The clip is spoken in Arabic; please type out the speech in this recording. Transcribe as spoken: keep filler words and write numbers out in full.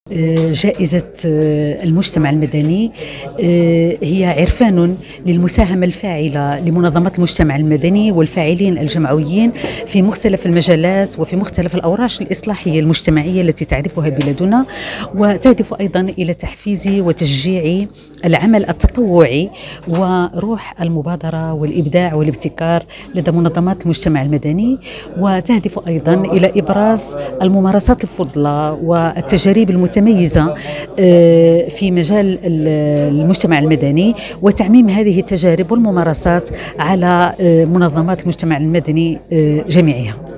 جائزة المجتمع المدني هي عرفان للمساهمة الفاعلة لمنظمات المجتمع المدني والفاعلين الجمعويين في مختلف المجالات وفي مختلف الأوراش الإصلاحية المجتمعية التي تعرفها بلادنا، وتهدف أيضا إلى تحفيز وتشجيع العمل التطوعي وروح المبادرة والإبداع والابتكار لدى منظمات المجتمع المدني، وتهدف أيضا إلى إبراز الممارسات الفضلى والتجارب المتميزة في مجال المجتمع المدني، وتعميم هذه التجارب والممارسات على منظمات المجتمع المدني جميعها.